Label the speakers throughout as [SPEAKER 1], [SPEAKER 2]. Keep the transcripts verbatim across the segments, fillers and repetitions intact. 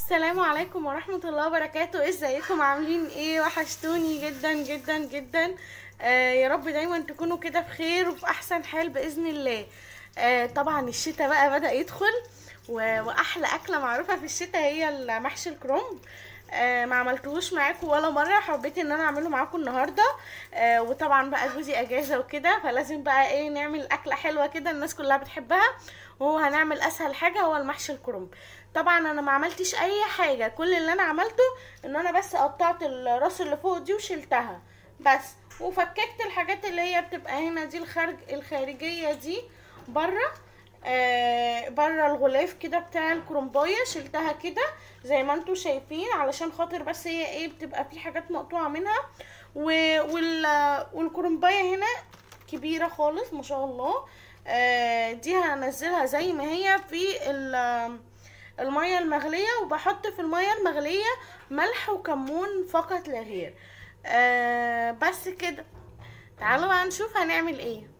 [SPEAKER 1] السلام عليكم ورحمة الله وبركاته. ازيكم؟ عاملين ايه؟ وحشتوني جدا جدا جدا. آه يا رب دايما تكونوا كده بخير وفي احسن حال باذن الله. آه طبعا الشتاء بقى بدأ يدخل و- واحلى اكلة معروفة في الشتاء هي المحشي الكرنب. آه ما عملتوش معاكم ولا مرة، حبيت ان انا اعمله معاكم النهاردة. آه وطبعا بقى جوزي اجازة وكده، فلازم بقى ايه نعمل اكلة حلوة كده الناس كلها بتحبها، وهو هنعمل اسهل حاجة هو المحشي الكرنب. طبعا انا ما عملتش اي حاجة، كل اللي انا عملته ان انا بس قطعت الراس اللي فوق دي وشلتها بس، وفككت الحاجات اللي هي بتبقى هنا دي الخارج الخارجية دي بره. آه بره الغلاف كده بتاع الكرنبايه شلتها كده زي ما انتوا شايفين، علشان خاطر بس هي ايه بتبقى في حاجات مقطوعه منها. وال والكرنبايه هنا كبيره خالص ما شاء الله. آه دي هنزلها زي ما هي في الميه المغليه، وبحط في الميه المغليه ملح وكمون فقط لا غير. آه بس كده. تعالوا بقى نشوف هنعمل ايه.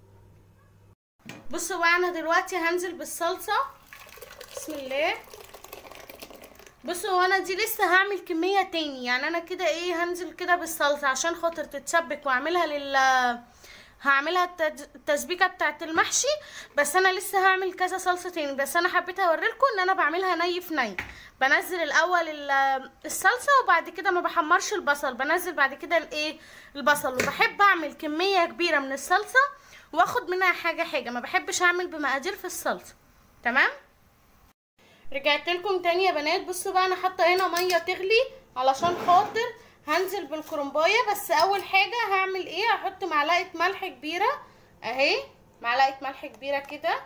[SPEAKER 1] بصوا بقى انا دلوقتي هنزل بالصلصه. بسم الله. بصوا هو انا دي لسه هعمل كميه تاني، يعني انا كده ايه هنزل كده بالصلصه عشان خاطر تتسبك واعملها لل هعملها التسبيكه بتاعت المحشي. بس انا لسه هعمل كذا صلصه تاني، بس انا حبيت اوريلكم ان انا بعملها ني في ني. بنزل الاول الصلصه وبعد كده ما بحمرش البصل، بنزل بعد كده الايه البصل. وبحب اعمل كميه كبيره من الصلصه واخد منها حاجه حاجه، ما بحبش اعمل بمقادير في الصلصه. تمام. رجعت لكم تاني يا بنات. بصوا بقى انا حاطه هنا ميه تغلي علشان خاطر هنزل بالكرنبايه. بس اول حاجه هعمل ايه، هحط معلقه ملح كبيره اهي، معلقه ملح كبيره كده،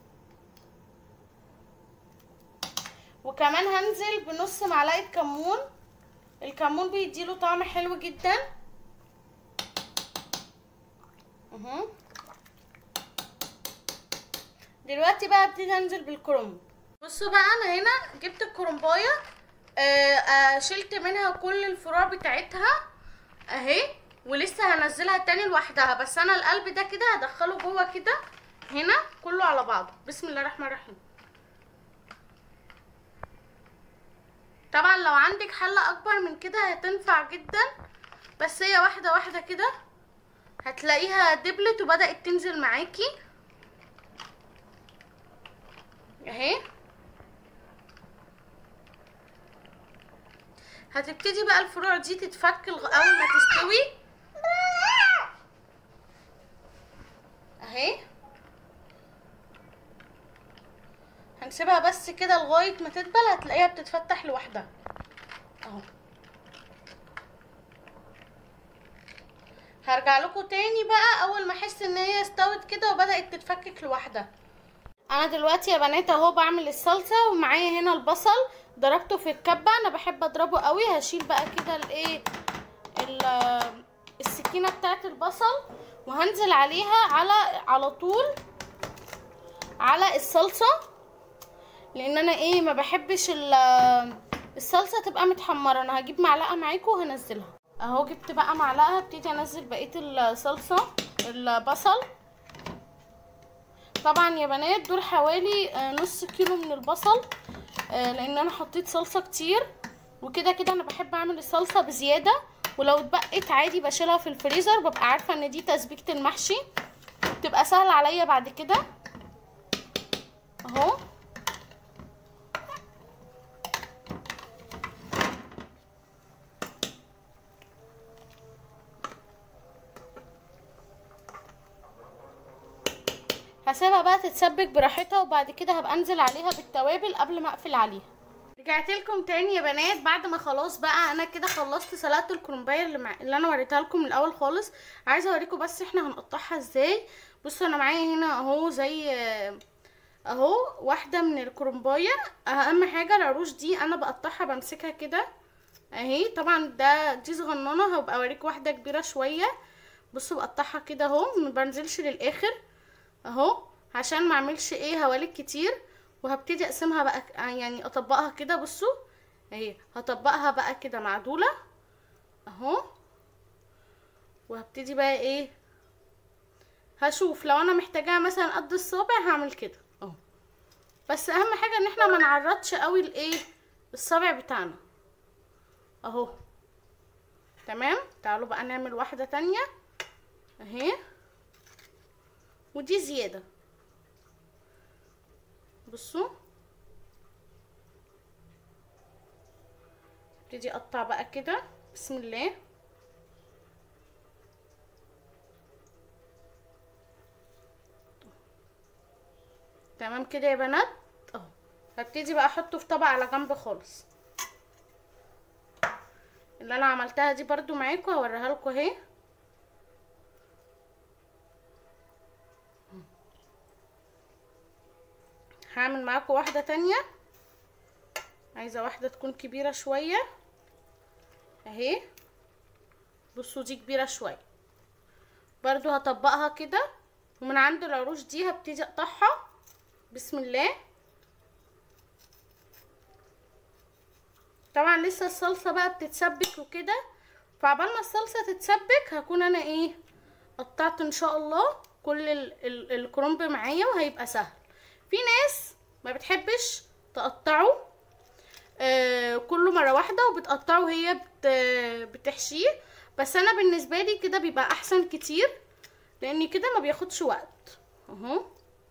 [SPEAKER 1] وكمان هنزل بنص معلقه كمون. الكمون بيديله طعم حلو جدا اهو. دلوقتي بقى ابتدي انزل بالكرنب. بصوا بقى انا هنا جبت الكرنبايه، آه آه شلت منها كل الفروع بتاعتها اهي، ولسه هنزلها تاني لوحدها. بس انا القلب ده كده هدخله جوه كده هنا كله على بعضه. بسم الله الرحمن الرحيم. طبعا لو عندك حله اكبر من كده هتنفع جدا، بس هي واحده واحده كده هتلاقيها دبلت وبدات تنزل معاكي اهي. هتبتدي بقى الفروع دي تتفك اول ما تستوي اهي. هنسيبها بس كده لغايه ما تدبل، هتلاقيها بتتفتح لوحدها اهو. هرجع لكم تاني بقى اول ما احس ان هي استوت كده وبدات تتفكك لوحدها. انا دلوقتي يا بنات اهو بعمل الصلصه، ومعايا هنا البصل ضربته في الكبه، انا بحب اضربه قوي. هشيل بقى كده الايه السكينه بتاعت البصل وهنزل عليها على على طول على الصلصه، لان انا ايه ما بحبش الصلصه تبقى متحمره. انا هجيب معلقه معاكم وهنزلها اهو. جبت بقى معلقه، ابتدي انزل بقيه الصلصه البصل. طبعا يا بنات دول حوالي نص كيلو من البصل، لان انا حطيت صلصه كتير، وكده كده انا بحب اعمل الصلصه بزياده، ولو اتبقت عادي بشيلها في الفريزر، ببقى عارفه ان دي تسبيكه المحشي بتبقى سهله عليا بعد كده اهو. هسيبها بقى تتسبك براحتها، وبعد كده هبقى انزل عليها بالتوابل قبل ما اقفل عليها. رجعت لكم تاني يا بنات بعد ما خلاص بقى انا كده خلصت سلقه الكرنبايه اللي, مع... اللي انا وريتها لكم من الاول خالص. عايزه اوريكم بس احنا هنقطعها ازاي. بصوا انا معايا هنا اهو زي اهو واحده من الكرنبايه. اهم حاجه العروش دي انا بقطعها بمسكها كده اهي. طبعا ده دي صغننه، هبقى اوريكم واحده كبيره شويه. بصوا بقطعها كده اهو، ما بنزلش للاخر اهو عشان ما اعملش ايه هوالك كتير. وهبتدي اقسمها بقى يعني اطبقها كده. بصوا اهي هطبقها بقى كده معدوله اهو، وهبتدي بقى ايه هشوف لو انا محتاجاها مثلا قد الصابع هعمل كده اهو. بس اهم حاجه ان احنا ما نعرضش قوي الايه الصابع بتاعنا اهو. تمام. تعالوا بقى نعمل واحدة تانية اهي، ودي زيادة. بصوا ابتدي اقطع بقى كده بسم الله. تمام كده يا بنات اهو. هبتدي بقى احطه في طبق على جنب خالص. اللي انا عملتها دي برضو معاكم هوريها لكم اهي. هعمل معاكم واحده تانية، عايزه واحده تكون كبيره شويه اهي. بصوا دي كبيره شويه برضو، هطبقها كده ومن عند العروش دي هبتدي اقطعها بسم الله. طبعا لسه الصلصه بقى بتتسبك وكده، فعبال ما الصلصه تتسبك هكون انا ايه قطعت ان شاء الله كل ال ال الكرنب معايا وهيبقى سهل. في ناس ما بتحبش تقطعه آه كله مره واحده وبتقطعه هي بت بتحشيه، بس انا بالنسبه لي كده بيبقى احسن كتير لان كده ما بياخدش وقت اهو.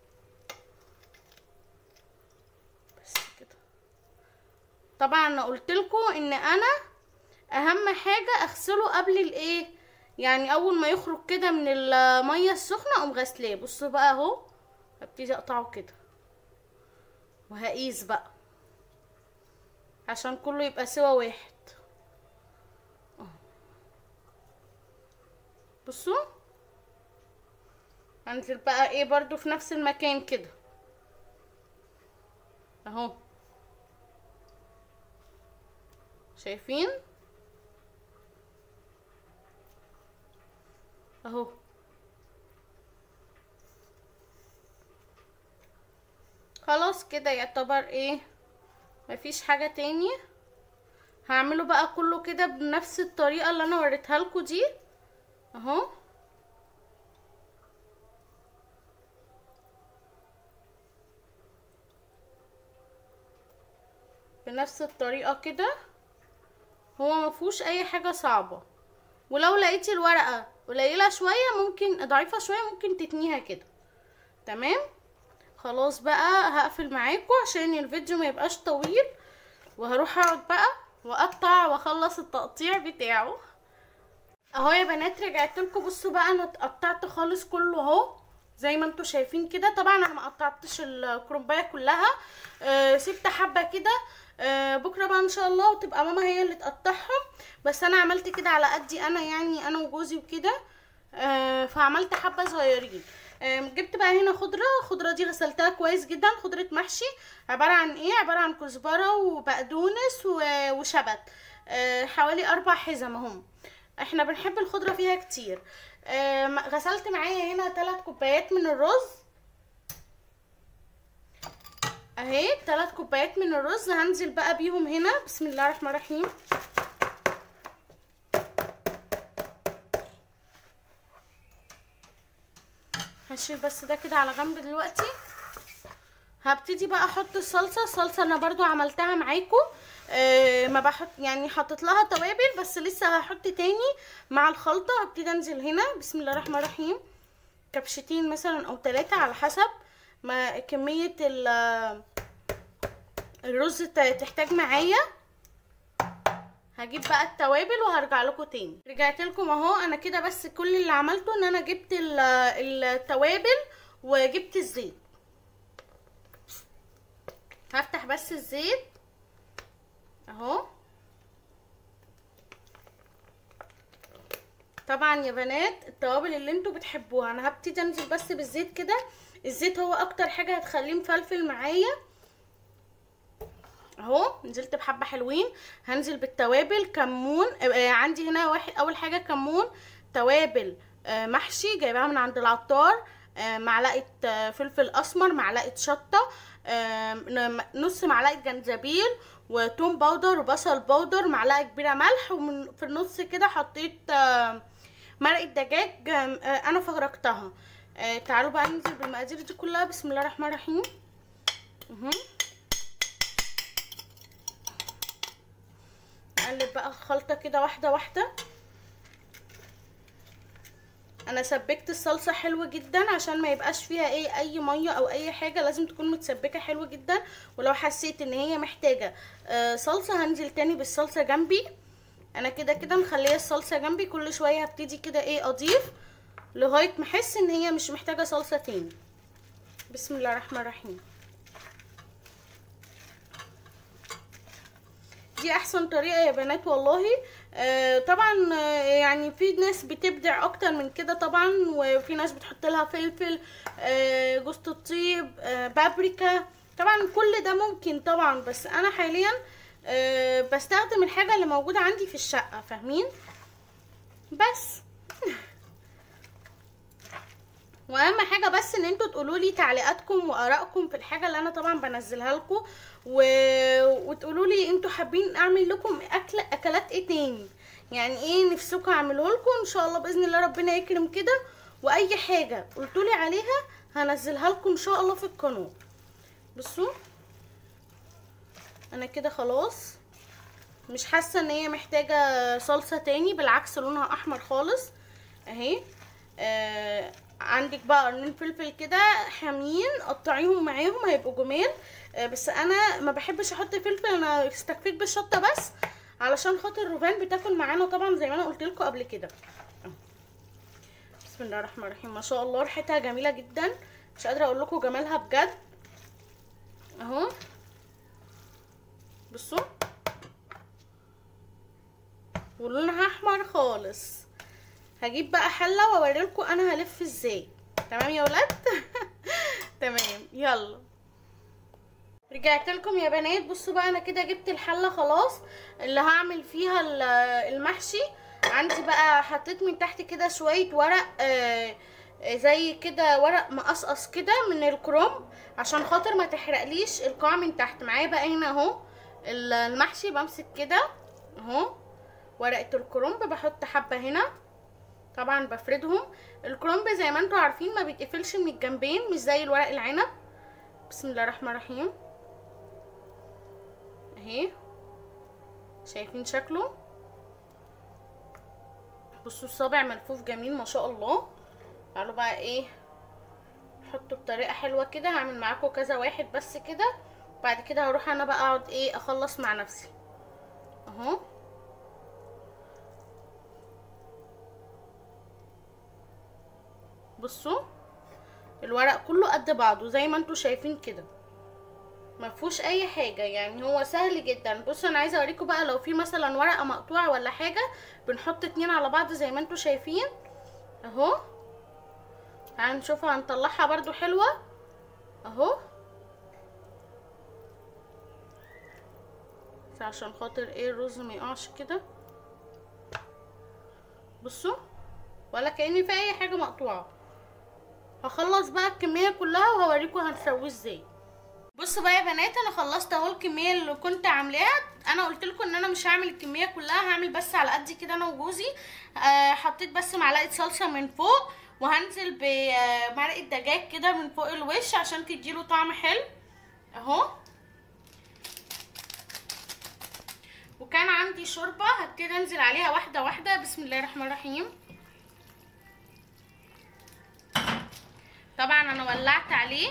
[SPEAKER 1] بس كده. طبعا انا قلت لكم ان انا اهم حاجه اغسله قبل الايه، يعني اول ما يخرج كده من الميه السخنه اقوم غسلاه. بصوا بقى اهو هبتدي اقطعه كده وهقيس بقى عشان كله يبقى سوا واحد. بصوا هنزل بقى ايه برضو في نفس المكان كده اهو. شايفين اهو. خلاص كده يعتبر ايه مفيش حاجة تاني. هعمله بقى كله كده بنفس الطريقة اللي انا وريتها لكم دي اهو. بنفس الطريقة كده، هو مفهوش اي حاجة صعبة. ولو لقيتي الورقة قليلة شوية ممكن ضعيفة شوية ممكن تتنيها كده. تمام. خلاص بقى هقفل معاكم عشان الفيديو ما يبقاش طويل، وهروح اقعد بقى واقطع واخلص التقطيع بتاعه اهو. يا بنات رجعت لكم. بصوا بقى انا قطعت خالص كله اهو زي ما انتم شايفين كده. طبعا انا ما قطعتش الكرنبايه كلها، آه سبت حبه كده. آه بكره بقى ان شاء الله وتبقى ماما هي اللي تقطعهم، بس انا عملت كده على قدي انا، يعني انا وجوزي وكده. آه فعملت حبه صغيرين. آه جبت بقى هنا خضره. الخضره دي غسلتها كويس جدا. خضره محشي عباره عن ايه، عباره عن كزبره وبقدونس وشبت. آه حوالي اربع حزم اهم. احنا بنحب الخضره فيها كتير. آه غسلت معايا هنا ثلاث كوبايات من الرز اهي. ثلاث كوبايات من الرز هنزل بقى بيهم هنا بسم الله الرحمن الرحيم. هشيل بس ده كده على جنب دلوقتي. هبتدي بقى احط الصلصه. الصلصه انا برضو عملتها معاكم، آه ما بحط يعني حطيت لها توابل بس لسه هحط تاني مع الخلطه. هبتدي انزل هنا بسم الله الرحمن الرحيم كبشتين مثلا او ثلاثه على حسب ما كميه الرز تحتاج معايا. هجيب بقى التوابل وهرجع لكم تاني. رجعت لكم اهو. انا كده بس كل اللي عملته ان انا جبت التوابل وجبت الزيت. هفتح بس الزيت اهو. طبعا يا بنات التوابل اللي انتوا بتحبوها. انا هبتدي انزل بس بالزيت كده. الزيت هو اكتر حاجه هتخليه مفلفل معايا اهو. نزلت بحبه حلوين. هنزل بالتوابل. كمون آه عندي هنا واحد. اول حاجه كمون، توابل آه محشي جايباها من عند العطار، آه معلقه آه فلفل اسمر، معلقه شطه، آه نص معلقه جنزبيل وتوم باودر وبصل باودر، معلقه كبيره ملح، ومن في النص كده حطيت آه مرقه دجاج آه انا فركتها. آه تعالوا بقى ننزل بالمقادير دي كلها بسم الله الرحمن الرحيم. اهو هنقلب بقى الخلطه كده واحده واحده. انا سبكت الصلصه حلوه جدا عشان ما يبقاش فيها ايه اي ميه او اي حاجه، لازم تكون متسبكه حلوه جدا. ولو حسيت ان هي محتاجه آه صلصه هنزل تاني بالصلصه جنبي. انا كده كده مخليه الصلصه جنبي، كل شويه هبتدي كده ايه اضيف لغايه ما احس ان هي مش محتاجه صلصه تاني. بسم الله الرحمن الرحيم. دي احسن طريقه يا بنات والله. آه طبعا آه يعني في ناس بتبدع اكتر من كده طبعا، وفي ناس بتحط لها فلفل، آه جوز الطيب، آه بابريكا، طبعا كل ده ممكن طبعا، بس انا حاليا أه بستخدم الحاجة اللي موجودة عندي في الشقة، فاهمين؟ بس واهم حاجة بس ان انتوا تقولوا لي تعليقاتكم وارائكم في الحاجة اللي انا طبعا بنزلها لكم، و... وتقولوا لي انتوا حابين اعمل لكم اكل اكلات ايه تاني، يعني ايه نفسكم اعمله لكم ان شاء الله باذن الله، ربنا يكرم كده. واي حاجة قلتوا لي عليها هنزلها لكم ان شاء الله في القناة. بصوا انا كده خلاص مش حاسه ان هي محتاجه صلصه تاني، بالعكس لونها احمر خالص اهي. آه عندك بقى قرنين فلفل كده حامين قطعيهم معاهم هيبقوا جمال. آه بس انا ما بحبش احط فلفل، انا استكفيت بالشطه بس علشان خاطر روفان بتاكل معانا طبعا زي ما انا قلت لكم قبل كده. بسم الله الرحمن الرحيم. ما شاء الله ريحتها جميله جدا، مش قادره اقول لكم جمالها بجد اهو. بصوا ولونها احمر خالص. هجيب بقى حله واوريلكم انا هلف ازاي. تمام يا ولاد؟ تمام يلا. رجعت لكم يا بنات. بصوا بقى انا كده جبت الحله خلاص اللي هعمل فيها المحشي. عندي بقى حطيت من تحت كده شويه ورق آه زي كده ورق مقصقص كده من الكرنب عشان خاطر ما تحرقليش القاع من تحت. معايا بقى هنا اهو المحشي، بمسك كده اهو ورقه الكرنب بحط حبه هنا، طبعا بفردهم. الكرنب زي ما انتوا عارفين ما بيتقفلش من الجنبين مش زي الورق العنب. بسم الله الرحمن الرحيم اهي، شايفين شكله؟ بصوا الصابع ملفوف جميل ما شاء الله. تعالوا بقى ايه نحطه بطريقه حلوه كده. هعمل معاكم كذا واحد بس كده، وبعد كده هروح انا بقى اقعد ايه اخلص مع نفسي اهو. بصوا الورق كله قد بعضه زي ما انتوا شايفين كده، ما فيهوش اي حاجه، يعني هو سهل جدا. بصوا انا عايزه اوريكم بقى لو في مثلا ورقه مقطوعه ولا حاجه بنحط اتنين على بعض زي ما انتوا شايفين اهو. تعالوا نشوفها هنطلعها برضو حلوه اهو، عشان خاطر ايه الرز ما يقعش كده. بصوا ولا كأني في اي حاجه مقطوعه. هخلص بقى الكميه كلها وهوريكم هنسويه ازاي. بصوا بقى يا بنات انا خلصت اهو الكميه اللي كنت عاملاها. انا قلت لكم ان انا مش هعمل الكميه كلها، هعمل بس على قد كده انا وجوزي. آه حطيت بس معلقه صلصه من فوق، وهنزل بمرقه دجاج كده من فوق الوش عشان تديله طعم حلو اهو. وكان عندي شوربه هبتدي انزل عليها واحده واحده. بسم الله الرحمن الرحيم. طبعا انا ولعت عليه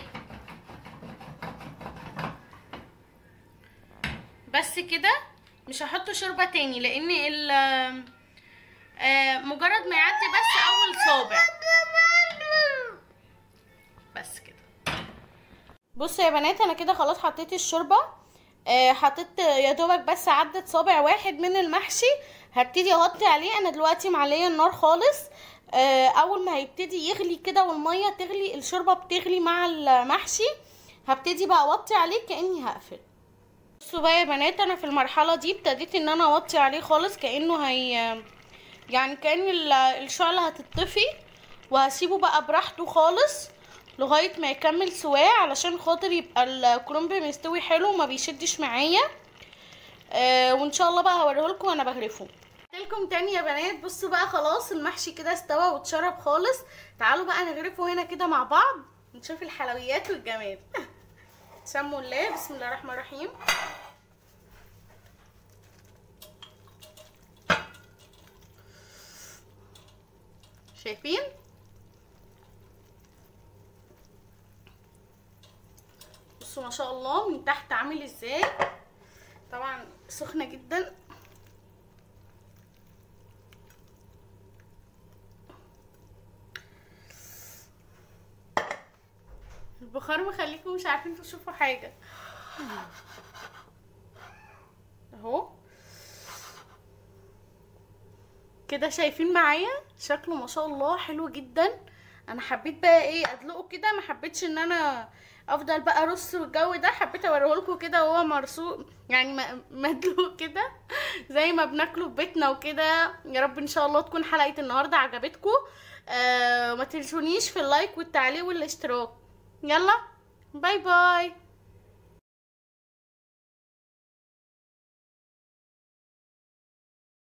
[SPEAKER 1] بس كده، مش هحط شوربه تاني لان ال آه مجرد ما يعدي بس اول صابع بس كده. بصوا يا بنات انا كده خلاص حطيت الشوربه، آه حطيت يا دوبك بس عدت صابع واحد من المحشي. هبتدي اغطي عليه. انا دلوقتي معليه النار خالص. آه اول ما هيبتدي يغلي كده والميه تغلي الشوربه بتغلي مع المحشي هبتدي بقى اوطي عليه كاني هقفل. بصوا بقى يا بنات انا في المرحله دي ابتديت ان انا اوطي عليه خالص كانه هي يعني كان الشعله هتطفي، وهسيبه بقى براحته خالص لغايه ما يكمل سواه علشان خاطر يبقى الكرنب مستوي حلو وما بيشدش معايا. آه وان شاء الله بقى هوريهولكم وانا بغرفه لكم تاني يا بنات. بصوا بقى خلاص المحشي كده استوى واتشرب خالص. تعالوا بقى نغرفه هنا كده مع بعض نشوف الحلويات والجمال. سموا الله. بسم الله الرحمن الرحيم. شايفين؟ بصوا ما شاء الله من تحت عامل ازاي. طبعا سخنه جدا. البخار مخليكم مش عارفين تشوفوا حاجه اهو كده. شايفين معايا شكله ما شاء الله حلو جدا. انا حبيت بقى ايه ادلقه كده، ما حبيتش ان انا افضل بقى ارص والجو ده، حبيت اوريه لكم كده وهو مرصوق يعني مدلوق كده زي ما بناكله في بيتنا وكده. يا رب ان شاء الله تكون حلقه النهارده عجبتكم. آه ما تنسونيش في اللايك والتعليق والاشتراك. يلا باي باي.